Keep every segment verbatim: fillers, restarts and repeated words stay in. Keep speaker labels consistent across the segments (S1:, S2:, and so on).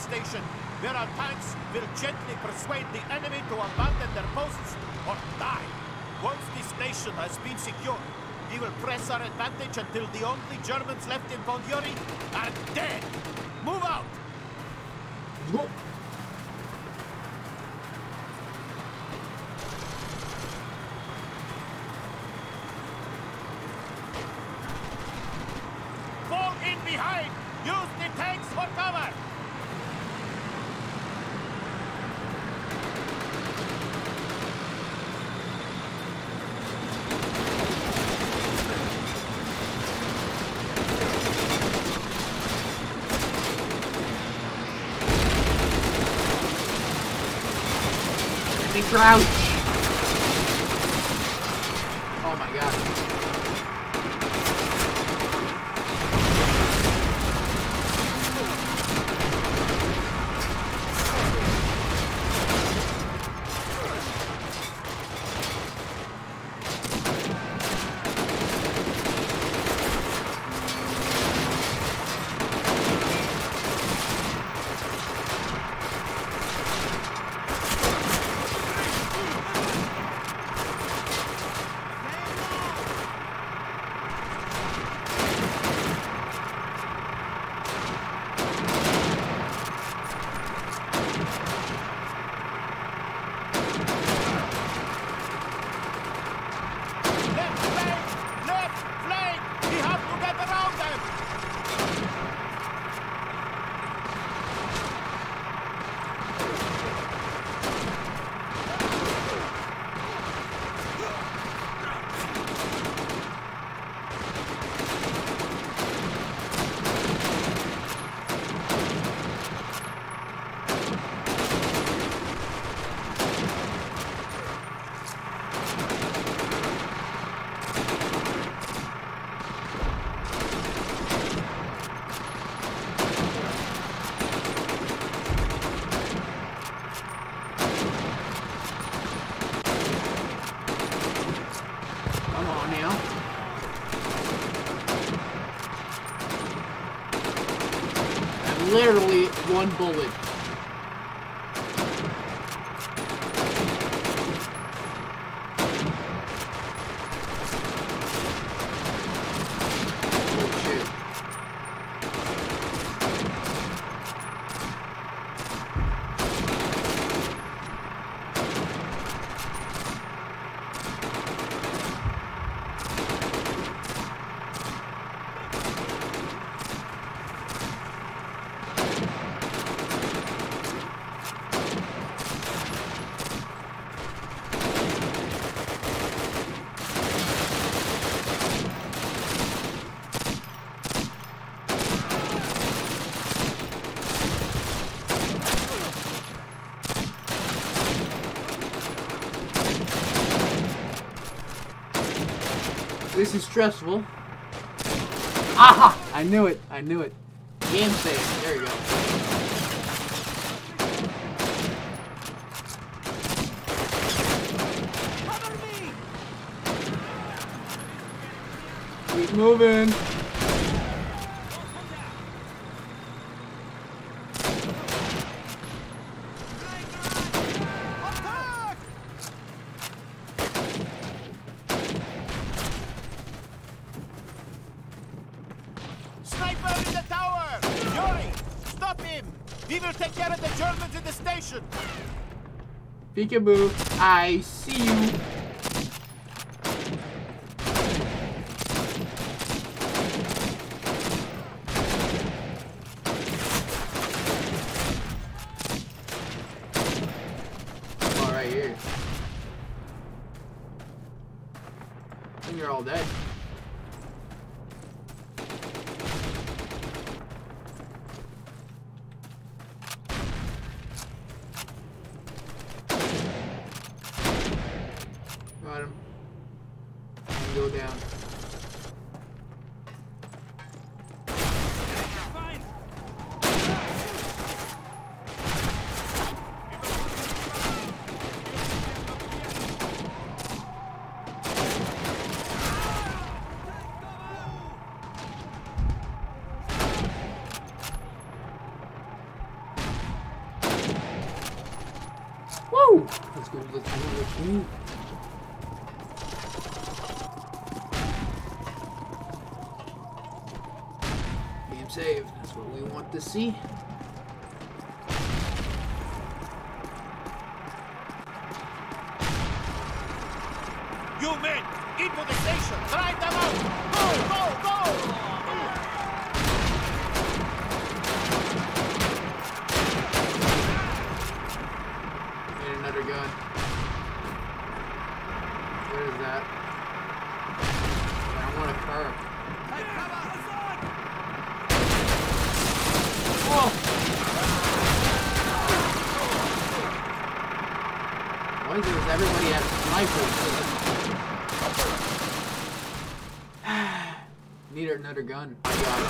S1: station, where our tanks will gently persuade the enemy to abandon their posts or die. Once the station has been secured, we will press our advantage until the only Germans left in Bondiori are dead. Move out!
S2: Whoa.
S1: Fall in behind! Use the tanks for cover!
S2: Crouch! Oh my god. Literally one bullet. Oh shit. This is stressful. Aha! I knew it. I knew it. Game save. There you go. Keep moving.
S1: We will take care of the Germans in the station!
S2: Peekaboo, I see you! Oh, right here. I think you're all dead. Got him. And go down. go! Let's go, let's go, let's go. Game saved. That's what we want to see.
S1: You men, into the station! Drive them out! Go, go, go!
S2: Need another gun. Where is that? I want a car. Whoa! Why does everybody have snipers? Need another gun. I got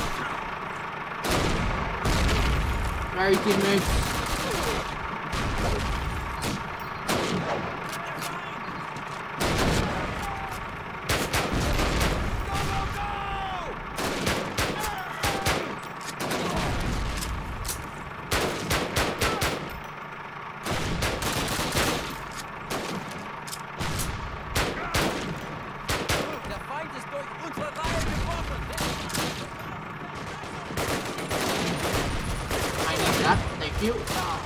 S2: it. Sorry, teammates. Thank you.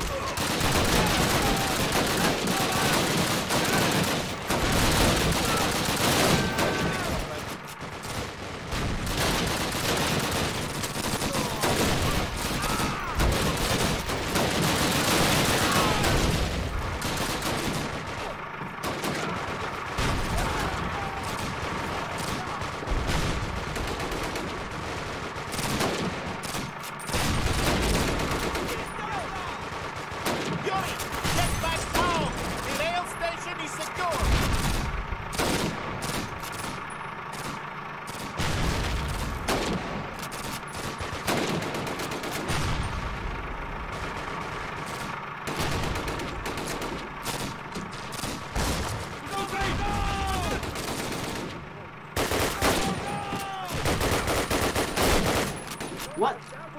S2: What?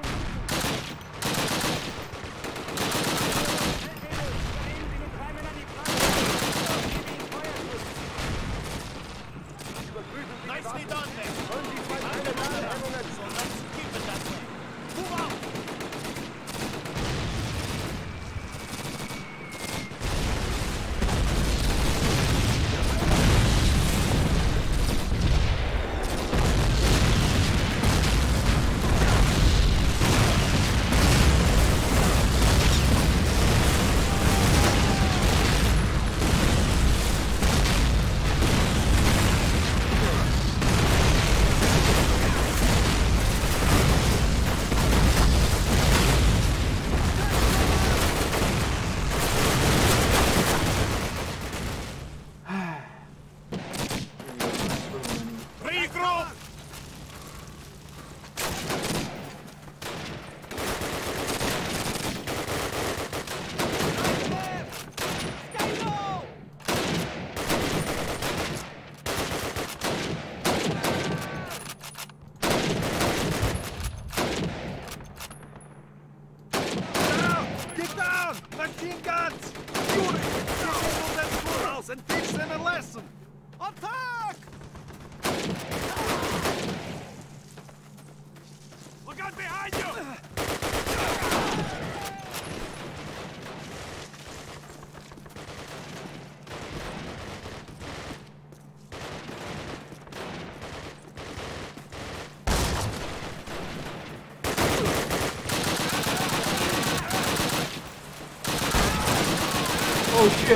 S1: Nicely done there. So let's keep it that way. Move out. Machine guns! Yuri, disable that schoolhouse and teach them a lesson! Attack! Look out behind you!
S2: Oh shit.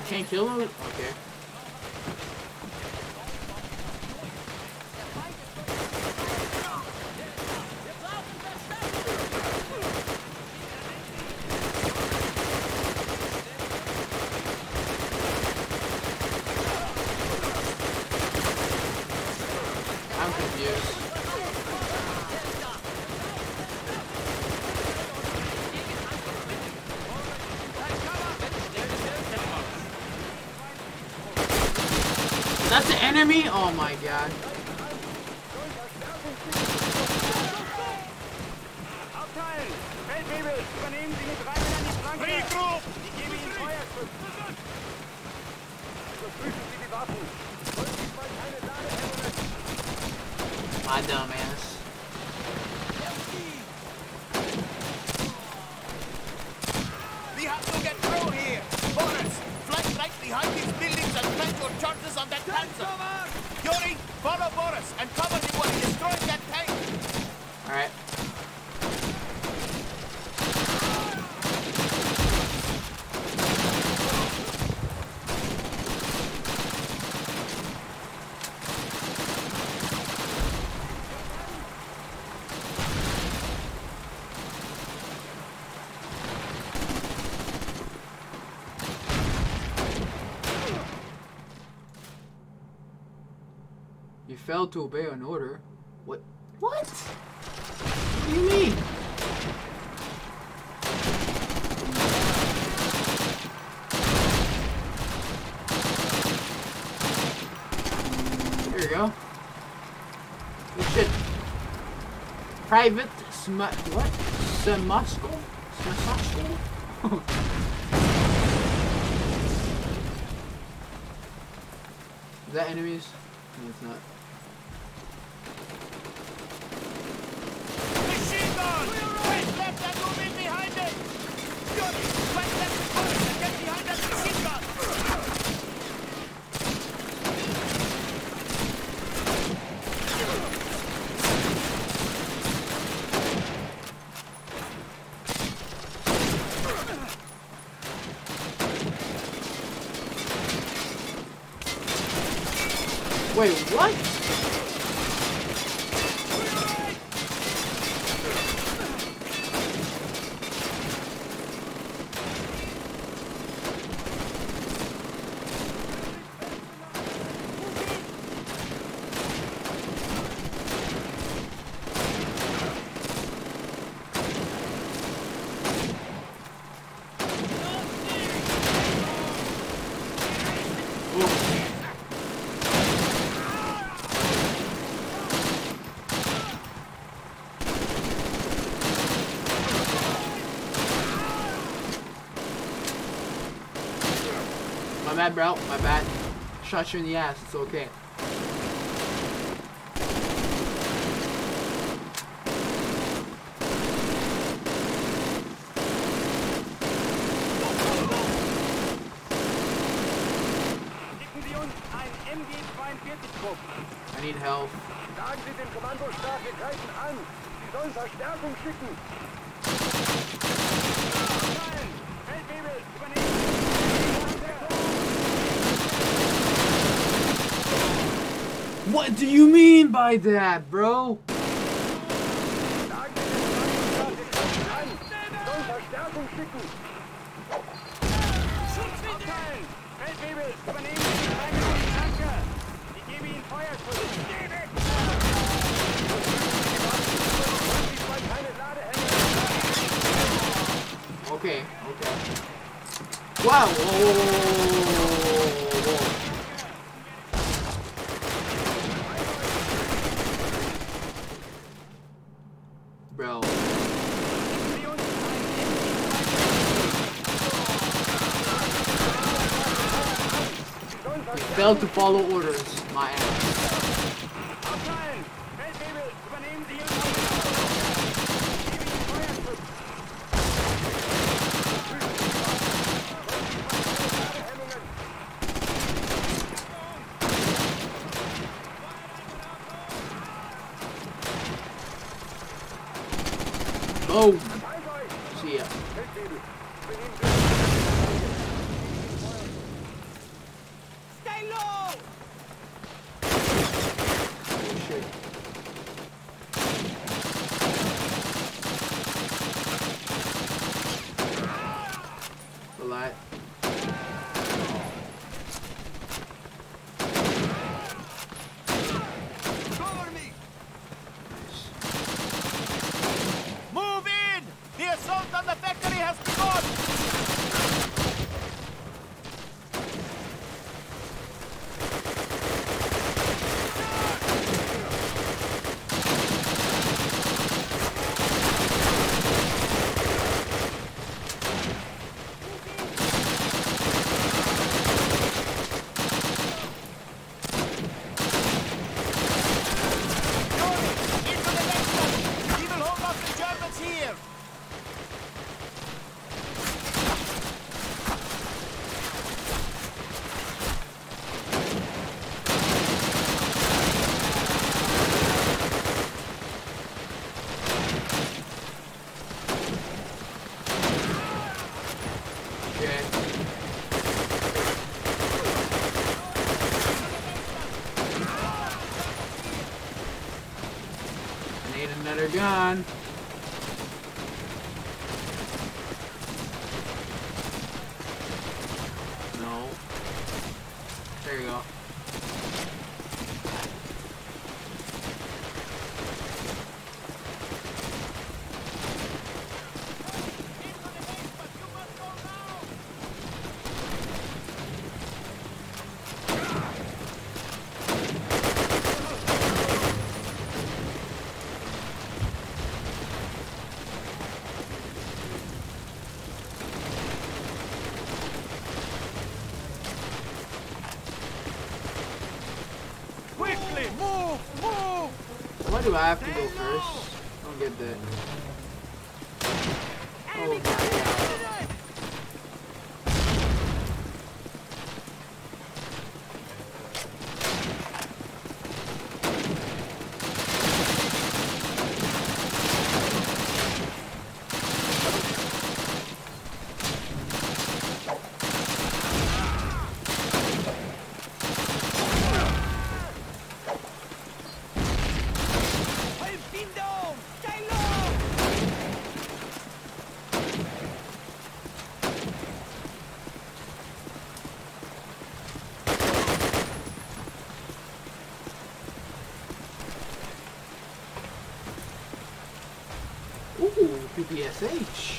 S2: Can't kill him? Okay. I'm confused. That's the enemy? Oh my god.
S3: Abteilen! Feldwebel, übernehmen Sie mit drei Männern die Flanke!
S1: Regroup!
S3: Ich gebe Ihnen Feuerschutz! Überprüfen Sie die Waffen! Und diesmal keine Ladehemmungen!
S2: My dumb ass.
S1: We have to get through here! Boris, flank right behind these buildings and plant your charges on that panzer! Yuri, follow Boris and cover him while he destroys that tank!
S2: Alright. You failed to obey an order. What? What? What do you mean? There you go. Good shit. Private Sm what? Smasko? Smasko? Is that enemies? No, it's not.
S1: Machine gun! Right, left, and move in behind it! Yuri, right, left, and Boris, and get behind that machine gun!
S2: Wait, what? My bad, bro. My bad. Shot you in the ass. It's okay.
S3: Schicken Sie uns ein M G zweiundvierzig-Trupp!
S2: I need help.
S3: Sagen Sie dem Kommandostab, wir greifen an! Sie sollen Verstärkung schicken! Abteilen! Feldwebel, übernehmen Sie!
S2: What do you mean by that, bro?
S3: Sagen Sie dem Kommandostab, wir greifen an! Sie sollen Verstärkung schicken! Abteilen! Feldwebel, übernehmen Sie die drei Männern die Flanke! Ich gebe Ihnen Feuerschutz! Und diesmal keine Ladehemmungen!
S2: Okay, okay. Wow! Whoa, whoa, whoa, whoa, whoa, whoa. Bro. You failed to follow orders, my ass.
S3: Abteilen! Feldwebel, übernehmen Sie Ihren Feuerschutz!
S2: Boom! See ya. They're gone. No. There you go.
S1: Quickly, move, move!
S2: Why do I have to go first? I don't get that. Oh my god.
S3: I've been down! Stay low!
S2: Ooh, P P S H.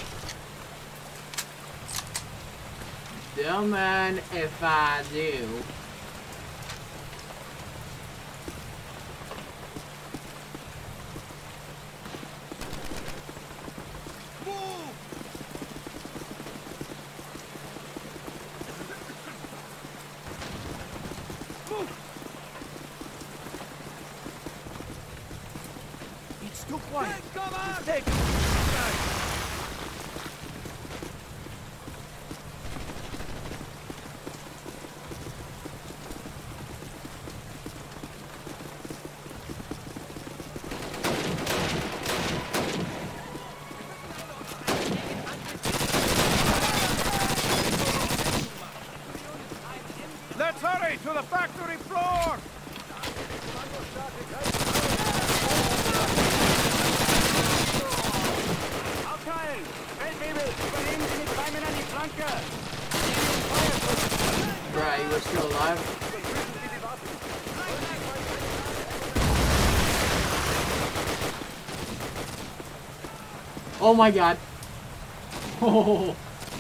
S2: Don't mind if I do.
S1: Move! Move! It's too quiet.
S3: Come on!
S1: Take it. Let's hurry to the factory floor!
S3: Abteilen! Feldwebel, übernehmen Sie mit zwei Männern die Flanke!
S2: Right, you were still alive? Oh my god. Oh.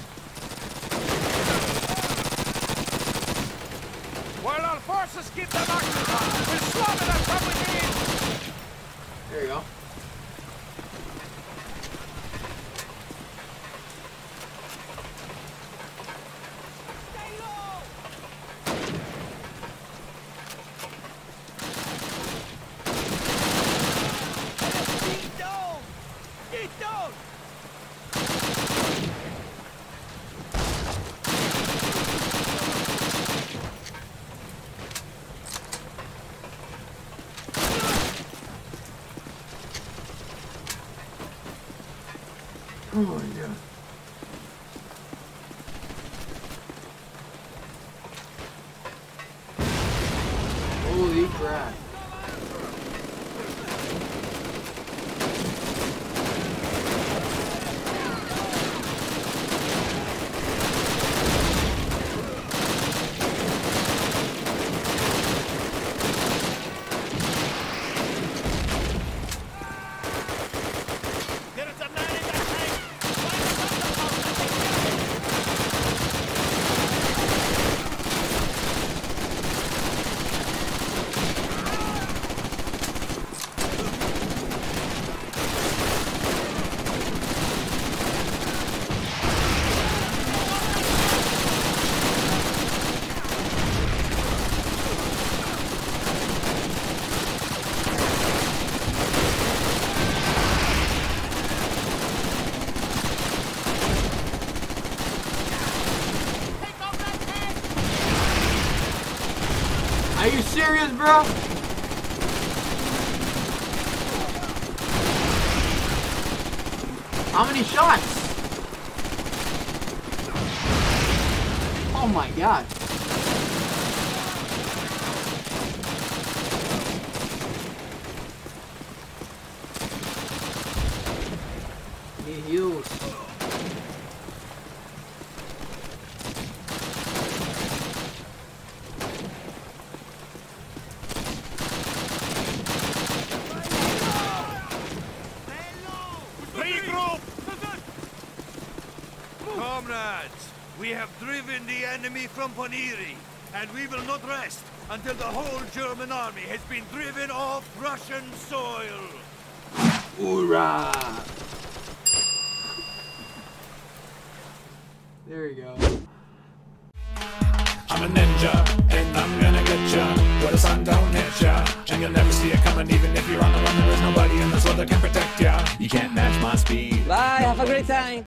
S1: While our forces keep them occupied, we'll slaughter them from within!
S2: There you go.
S3: Stay low! Get down! Get down!
S2: Oh my god. Holy crap.
S1: There is a man in that tank! Find a
S2: Are you serious, bro? How many shots? Oh my god.
S4: Comrades, we have driven the enemy from Poniri, and we will not rest until the whole German army has been driven off Russian soil.
S2: Hoorah! There you go.
S5: I'm a ninja, and I'm gonna get ya, where the sun don't hit ya, and you'll never see it coming. Even if you're on the run, there is nobody in this world that can protect ya. You can't match my speed.
S6: Bye, have a great time.